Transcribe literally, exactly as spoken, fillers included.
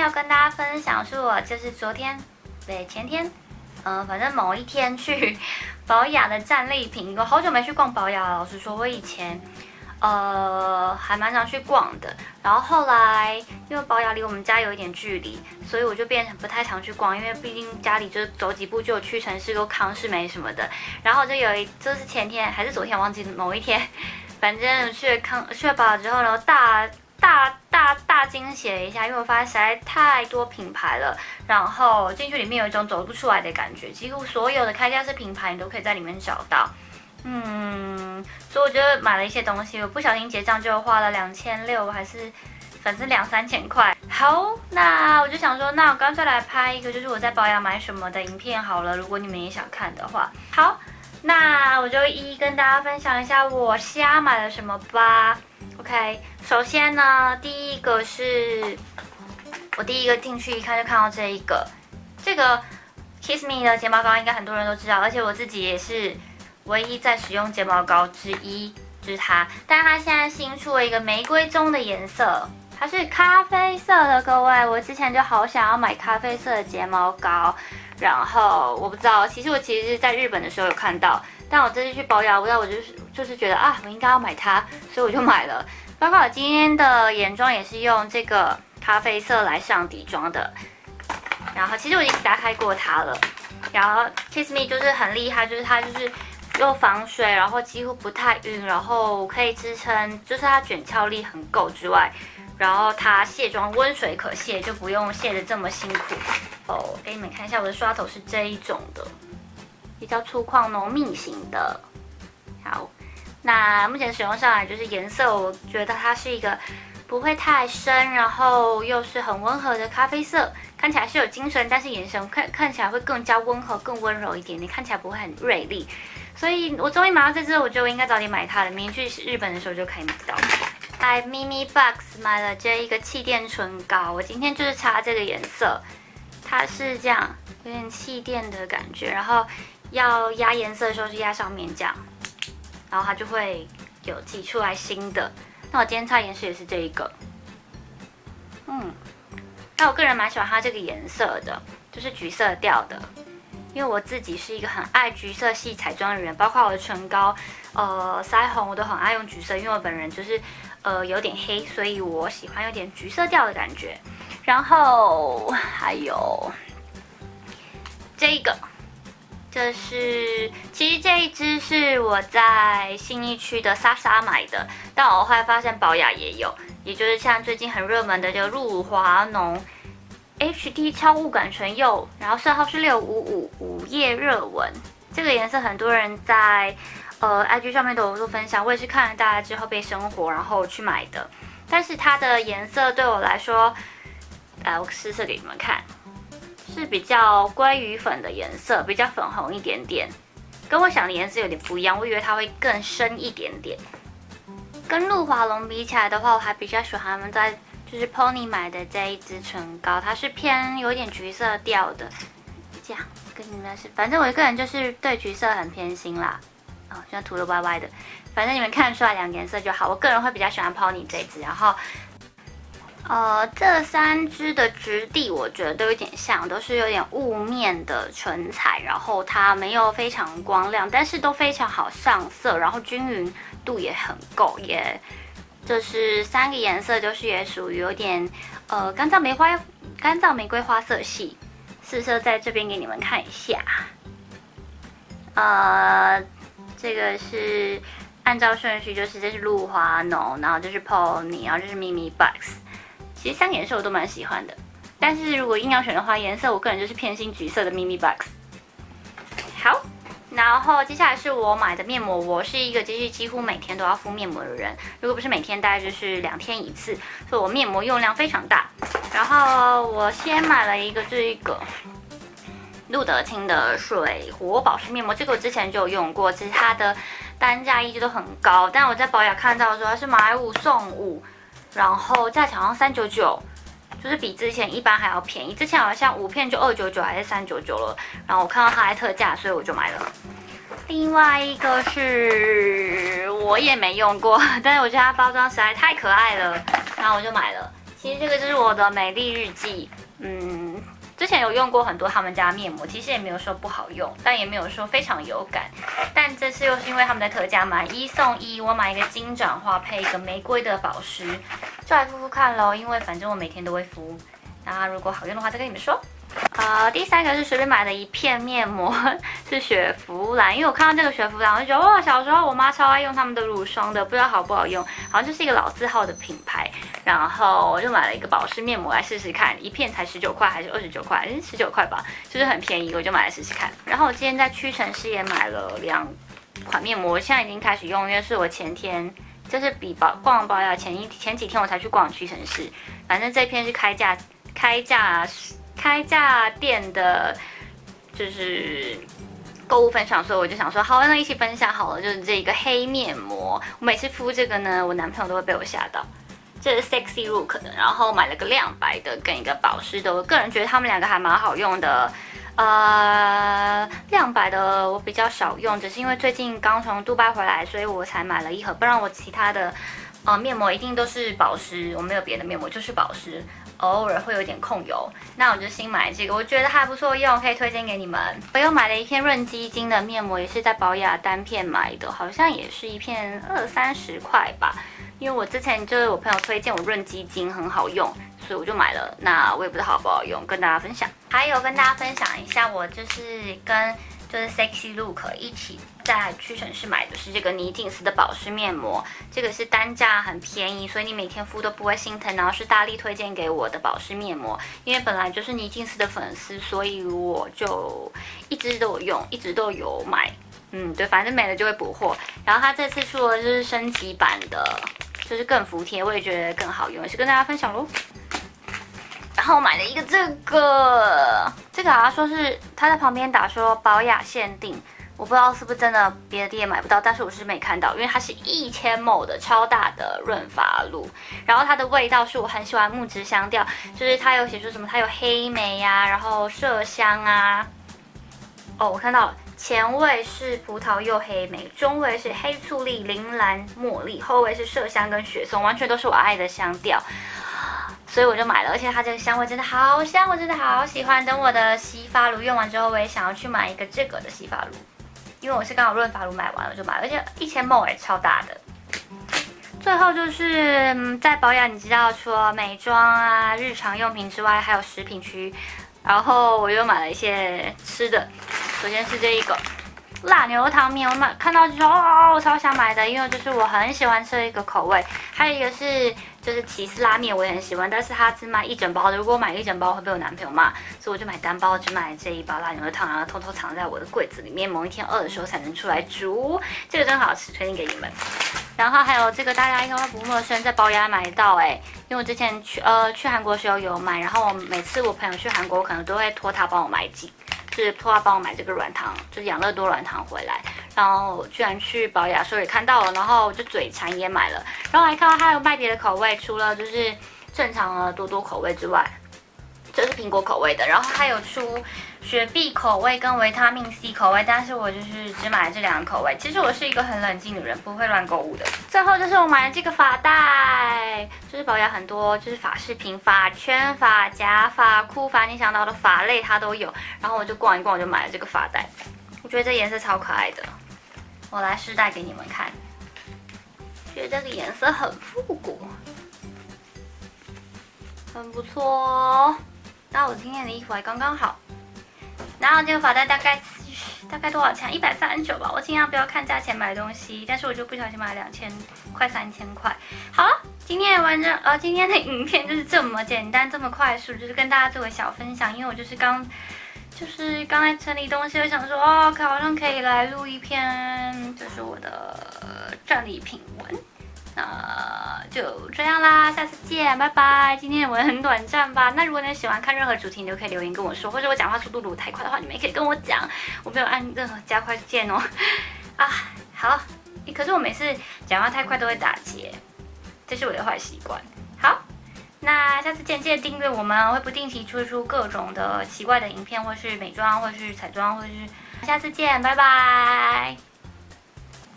要跟大家分享是我就是昨天，对前天，嗯、呃，反正某一天去宝雅的战利品，我好久没去逛宝雅了。老实说，我以前呃还蛮常去逛的，然后后来因为宝雅离我们家有一点距离，所以我就变成不太常去逛，因为毕竟家里就走几步就有屈臣氏、有康是美什么的。然后就有一就是前天还是昨天忘记某一天，反正去了康去了宝雅之后呢，大。大大大惊喜了一下，因为我发现实在太多品牌了，然后进去里面有一种走不出来的感觉，几乎所有的开架式品牌你都可以在里面找到。嗯，所以我觉得买了一些东西，我不小心结账就花了两千六，还是反正两三千块。好，那我就想说，那我干脆来拍一个就是我在宝雅买什么的影片好了，如果你们也想看的话。好，那我就一一跟大家分享一下我瞎买了什么吧。OK， 首先呢，第一个是我第一个进去一看就看到这一个，这个 Kiss Me 的睫毛膏应该很多人都知道，而且我自己也是唯一在使用睫毛膏之一，就是它。但是它现在新出了一个玫瑰棕的颜色，它是咖啡色的，各位，我之前就好想要买咖啡色的睫毛膏，然后我不知道，其实我其实是在日本的时候有看到。但我这次去宝雅，我我就是就是觉得啊，我应该要买它，所以我就买了。包括我今天的眼妆也是用这个咖啡色来上底妆的。然后其实我已经打开过它了。然后 Kiss Me 就是很厉害，就是它就是又防水，然后几乎不太晕，然后可以支撑，就是它卷翘力很够之外，然后它卸妆温水可卸，就不用卸得这么辛苦。哦，给你们看一下我的刷头是这一种的。比较粗犷浓密型的。好，那目前使用上来就是颜色，我觉得它是一个不会太深，然后又是很温和的咖啡色，看起来是有精神，但是眼神看看起来会更加温和、更温柔一点点，看起来不会很锐利。所以我终于买到这支，我觉得我应该早点买它的，明明去日本的时候就可以买到。在 Mimi Box 买了这一个气垫唇膏，我今天就是擦这个颜色，它是这样有点气垫的感觉，然后。要压颜色的时候是压上面这样，然后它就会有挤出来新的。那我今天擦颜色也是这一个，嗯，那我个人蛮喜欢它这个颜色的，就是橘色调的，因为我自己是一个很爱橘色系彩妆的人，包括我的唇膏、呃腮红我都很爱用橘色，因为我本人就是呃有点黑，所以我喜欢有点橘色调的感觉。然后还有这个。这是，其实这一支是我在信义区的莎莎买的，但我后来发现宝雅也有，也就是像最近很热门的这个露华浓 H D 超雾感唇釉，然后色号是六五五午夜热吻，这个颜色很多人在呃 I G 上面都有做分享，我也是看了大家之后被生活然后去买的，但是它的颜色对我来说，来我试色给你们看。是比较鲑鱼粉的颜色，比较粉红一点点，跟我想的颜色有点不一样。我以为它会更深一点点。跟露华浓比起来的话，我还比较喜欢他们在就是 Pony 买的这一支唇膏，它是偏有点橘色调的。这样跟你们是，反正我一个人就是对橘色很偏心啦。哦，现在涂的歪歪的，反正你们看得出来两个颜色就好。我个人会比较喜欢 Pony 这一支，然后。呃，这三支的质地我觉得都有点像，都是有点雾面的唇彩，然后它没有非常光亮，但是都非常好上色，然后均匀度也很够，也就是三个颜色就是也属于有点呃干燥玫花干燥玫瑰花色系，试色在这边给你们看一下，呃，这个是按照顺序，就是这是露华浓，然后这是 Pony， 然后这是 Mimi Box。其实三个颜色我都蛮喜欢的，但是如果硬要选的话，颜色我个人就是偏心橘色的 Mimi Box。好，然后接下来是我买的面膜，我是一个就是几乎每天都要敷面膜的人，如果不是每天，大概就是两天一次，所以我面膜用量非常大。然后我先买了一个这一个露得清的水活保湿面膜，这个我之前就有用过，其实它的单价一直都很高，但我在宝雅看到的时候，它是买五送五。然后价钱好像三九九，就是比之前一般还要便宜。之前好像五片就二九九还是三九九了。然后我看到它在特价，所以我就买了。另外一个是我也没用过，但是我觉得它包装实在太可爱了，然后我就买了。 其实这个就是我的美丽日记，嗯。之前有用过很多他们家面膜，其实也没有说不好用，但也没有说非常有感。但这次又是因为他们在特价买一送一，我买一个金盏花配一个玫瑰的保湿，就来敷敷看咯，因为反正我每天都会敷。那如果好用的话再跟你们说。呃，第三个是随便买的一片面膜，是雪芙兰。因为我看到这个雪芙兰，我就觉得哇，小时候我妈超爱用他们的乳霜的，不知道好不好用，好像就是一个老字号的品牌。然后我就买了一个保湿面膜来试试看，一片才十九块还是二十九块，还是十九块吧，就是很便宜，我就买来试试看。然后我今天在屈臣氏也买了两款面膜，我现在已经开始用，因为是我前天。就是比保逛保养前一前几天我才去逛屈臣氏，反正这片是开价开价开价店的，就是购物分享，所以我就想说，好，那一起分享好了。就是这个黑面膜，我每次敷这个呢，我男朋友都会被我吓到。这是 Sexy Look 的，然后买了个亮白的跟一个保湿的，我个人觉得他们两个还蛮好用的。呃，亮白的我比较少用，只是因为最近刚从杜拜回来，所以我才买了一盒，不然我其他的呃面膜一定都是保湿，我没有别的面膜，就是保湿，偶尔会有点控油。那我就新买这个，我觉得还不错用，可以推荐给你们。我又买了一片润肌精的面膜，也是在宝雅单片买的，好像也是一片二三十块吧。因为我之前就是我朋友推荐我润肌精很好用，所以我就买了。那我也不知道好不好用，跟大家分享。还有跟大家分享一下，我就是跟就是 Sexy Look 一起在屈臣氏买的是这个妮净丝的保湿面膜，这个是单价很便宜，所以你每天敷都不会心疼。然后是大力推荐给我的保湿面膜，因为本来就是妮净丝的粉丝，所以我就一直都有用，一直都有买。嗯，对，反正没了就会补货。然后它这次出的就是升级版的，就是更服帖，我也觉得更好用，也是跟大家分享咯。然后我买了一个这个，这个好像说是它在旁边打说宝雅限定，我不知道是不是真的别的店买不到，但是我是没看到，因为它是一千 m l 的超大的润发露，然后它的味道是我很喜欢木质香调，就是它有写出什么，它有黑莓呀、啊，然后麝香啊，哦，我看到了。前味是葡萄柚黑莓，中味是黑醋栗、铃兰茉莉，后味是麝香跟雪松，完全都是我爱的香调，所以我就买了。而且它这个香味真的好香，我真的好喜欢。等我的洗发乳用完之后，我也想要去买一个这个的洗发乳，因为我是刚好润发乳买完了就买了，而且一千 m l 也超大的。最后就是嗯在宝雅，你知道除了美妆啊、日常用品之外，还有食品区，然后我又买了一些吃的。首先是这一个辣牛肉汤面，我买看到就说哦，我超想买的，因为就是我很喜欢吃的一个口味。还有一个是就是起司拉面，我也很喜欢，但是它只卖一整包的，如果我买一整包会被我男朋友骂，所以我就买单包，只买这一包辣牛肉汤，然后偷偷藏在我的柜子里面，某一天饿的时候才能出来煮。这个真好吃，推荐给你们。然后还有这个大家应该不陌生，在宝雅买到哎、欸，因为我之前去呃去韩国的时候有买，然后我每次我朋友去韩国，我可能都会托他帮我买几。就是托他帮我买这个软糖，就是养乐多软糖回来，然后居然去宝雅的时候也看到了，然后我就嘴馋也买了，然后还看到它有卖别的口味，除了就是正常的多多口味之外，这是苹果口味的，然后还有出雪碧口味跟维他命 C 口味，但是我就是只买了这两个口味。其实我是一个很冷静的人，不会乱购物的。最后就是我买了这个发带，就是宝雅很多就是发饰品、发圈、发夹、发箍、发你想到的发类它都有。然后我就逛一逛，我就买了这个发带。我觉得这颜色超可爱的，我来试戴给你们看。觉得这个颜色很复古，很不错哦。那我今天的衣服还刚刚好。然后这个发带大概大概多少钱？一百三十九吧。我尽量不要看价钱买东西，但是我就不小心买了两千，快三千块。好了，今天的完整呃今天的影片就是这么简单，这么快速，就是跟大家做个小分享。因为我就是刚就是刚在整理东西，我想说哦，好像可以来录一篇，就是我的战利品文。那就这样啦，下次见，拜拜。今天的文很短暂吧？那如果你喜欢看任何主题，你都可以留言跟我说，或者我讲话速度如果太快的话，你们也可以跟我讲，我没有按任何加快键哦。啊，好，可是我每次讲话太快都会打结，这是我的坏习惯。好，那下次见，记得订阅我们，会不定期推出各种的奇怪的影片，或是美妆，或是彩妆，或是下次见，拜拜。